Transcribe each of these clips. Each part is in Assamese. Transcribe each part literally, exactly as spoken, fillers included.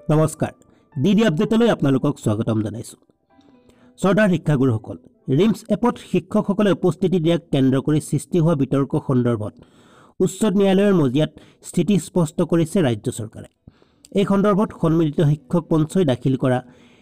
নমস্কাৰ ডিডি আপডেটলৈ আপোনালোকক স্বাগতম জনাইছো। চৰ্দাৰ শিক্ষাগুৰুসকল ৰিমছ এপত শিক্ষকসকলে উপস্থিতি দিয়াক কেন্দ্ৰ কৰি সৃষ্টি হোৱা বিতৰ্ক সন্দৰ্ভত উচ্চ ন্যায়ালয়ৰ মজিয়াত স্থিতি স্পষ্ট কৰিছে ৰাজ্য চৰকাৰে। এই সন্দৰ্ভত সন্মিলিত শিক্ষক মঞ্চই দাখিল কৰা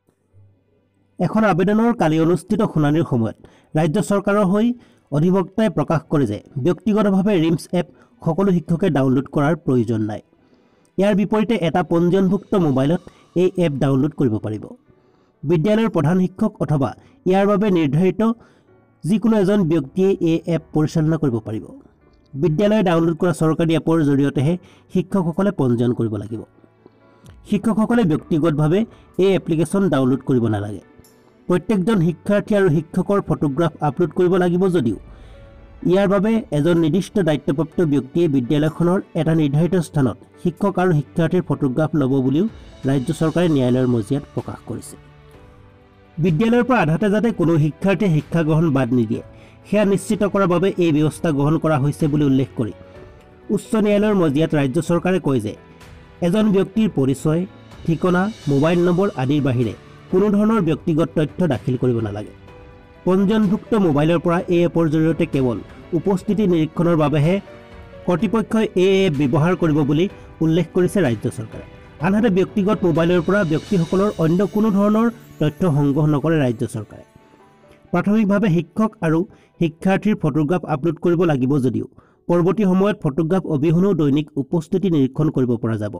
এখন আবেদনৰ কালি অনুষ্ঠিত শুনানিৰ সময়ত ৰাজ্য চৰকাৰৰ হৈ অধিবক্তাই প্ৰকাশ কৰে যে ব্যক্তিগতভাৱে ৰিমছ এপ সকলো শিক্ষকে ডাউনলোড কৰাৰ প্ৰয়োজন নাই। ইয়াৰ বিপৰীতে এটা পঞ্জীয়নভুক্ত মোবাইলত এই এপ ডাউনলোড কৰিব পাৰিব। বিদ্যালয়ৰ প্ৰধান শিক্ষক অথবা ইয়াৰ বাবে নিৰ্ধাৰিত যিকোনো এজন ব্যক্তিয়ে এই এপ পৰিচালনা কৰিব পাৰিব। বিদ্যালয়ে ডাউনলোড কৰা চৰকাৰী এপৰ জৰিয়তেহে শিক্ষকসকলে পঞ্জীয়ন কৰিব লাগিব। শিক্ষকসকলে ব্যক্তিগতভাৱে এই এপ্লিকেশ্যন ডাউনলোড কৰিব নালাগে। প্ৰত্যেকজন শিক্ষাৰ্থী আৰু শিক্ষকৰ ফটোগ্ৰাফ আপলোড কৰিব লাগিব যদিও ইয়াৰ বাবে এজন নিৰ্দিষ্ট দায়িত্বপ্ৰাপ্ত ব্যক্তিয়ে বিদ্যালয়খনৰ এটা নিৰ্ধাৰিত স্থানত শিক্ষক আৰু শিক্ষাৰ্থীৰ ফটোগ্ৰাফ ল'ব বুলিও ৰাজ্য চৰকাৰে ন্যায়ালয়ৰ মজিয়াত প্ৰকাশ কৰিছে। বিদ্যালয়ৰ পৰা আধাতে যাতে কোনো শিক্ষাৰ্থীয়ে শিক্ষা গ্ৰহণ বাদ নিদিয়ে সেয়া নিশ্চিত কৰাৰ বাবে এই ব্যৱস্থা গ্ৰহণ কৰা হৈছে বুলি উল্লেখ কৰি উচ্চ ন্যায়ালয়ৰ মজিয়াত ৰাজ্য চৰকাৰে কয় যে এজন ব্যক্তিৰ পৰিচয়, ঠিকনা, মোবাইল নম্বৰ আদিৰ বাহিৰে কোনো ধৰণৰ ব্যক্তিগত তথ্য দাখিল কৰিব নালাগে। পঞ্জীয়নভুক্ত মোবাইলৰ পৰা এই এপৰ জৰিয়তে কেৱল উপস্থিতি নিৰীক্ষণৰ বাবেহে কৰ্তৃপক্ষই এই এপ ব্যৱহাৰ কৰিব বুলি উল্লেখ কৰিছে ৰাজ্য চৰকাৰে। আনহাতে ব্যক্তিগত মোবাইলৰ পৰা ব্যক্তিসকলৰ অন্য কোনো ধৰণৰ তথ্য সংগ্ৰহ নকৰে ৰাজ্য চৰকাৰে। প্ৰাথমিকভাৱে শিক্ষক আৰু শিক্ষাৰ্থীৰ ফটোগ্ৰাফ আপলোড কৰিব লাগিব যদিও পৰৱৰ্তী সময়ত ফটোগ্ৰাফ অবিহনেও দৈনিক উপস্থিতি নিৰীক্ষণ কৰিব পৰা যাব।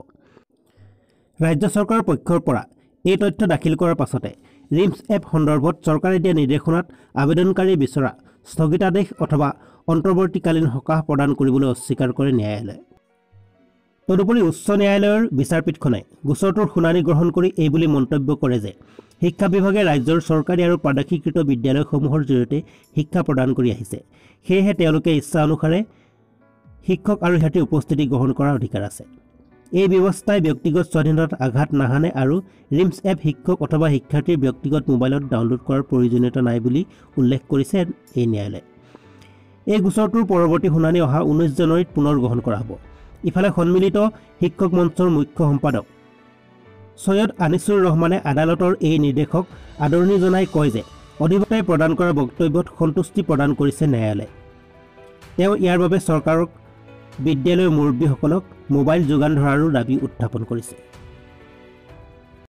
ৰাজ্য চৰকাৰৰ পক্ষৰ পৰা এই তথ্য দাখিল কৰাৰ পাছতে ৰিমছ এপ সন্দৰ্ভত চৰকাৰে দিয়া নিৰ্দেশনাত আবেদনকাৰী বিচৰা স্থগিতাদেশ অথবা অন্তৰ্বৰ্তীকালীন সকাহ প্ৰদান কৰিবলৈ অস্বীকাৰ কৰে ন্যায়ালয়ে। তদুপৰি উচ্চ ন্যায়ালয়ৰ বিচাৰপীঠখনে গোচৰটোৰ শুনানি গ্ৰহণ কৰি এই বুলি মন্তব্য কৰে যে শিক্ষা বিভাগে ৰাজ্যৰ চৰকাৰী আৰু প্ৰাদেশিকৃত বিদ্যালয়সমূহৰ জৰিয়তে শিক্ষা প্ৰদান কৰি আহিছে। সেয়েহে তেওঁলোকে ইচ্ছা অনুসাৰে শিক্ষক আৰু শিক্ষাৰ্থীৰ উপস্থিতি গ্ৰহণ কৰাৰ অধিকাৰ আছে। এই ব্যৱস্থাই ব্যক্তিগত স্বাধীনতাত আঘাত নাহানে আৰু ৰিমছ এপ শিক্ষক অথবা শিক্ষাৰ্থীৰ ব্যক্তিগত মোবাইলত ডাউনলোড কৰাৰ প্ৰয়োজনীয়তা নাই বুলি উল্লেখ কৰিছে এই ন্যায়ালয়ে। এই গোচৰটোৰ পৰৱৰ্তী শুনানি অহা ঊনৈছ জানুৱাৰীত পুনৰ গ্ৰহণ কৰা হ'ব। ইফালে সন্মিলিত শিক্ষক মঞ্চৰ মুখ্য সম্পাদক সৈয়দ আনিছুৰ ৰহমানে আদালতৰ এই নিৰ্দেশক আদৰণি জনাই কয় যে অধিবক্তাই প্ৰদান কৰা বক্তব্যত সন্তুষ্টি প্ৰদান কৰিছে ন্যায়ালয়ে। তেওঁ ইয়াৰ বাবে চৰকাৰক বিদ্যালয়ৰ মুৰব্বীসকলক মোবাইল যোগান ধৰাৰো দাবী উত্থাপন কৰিছে।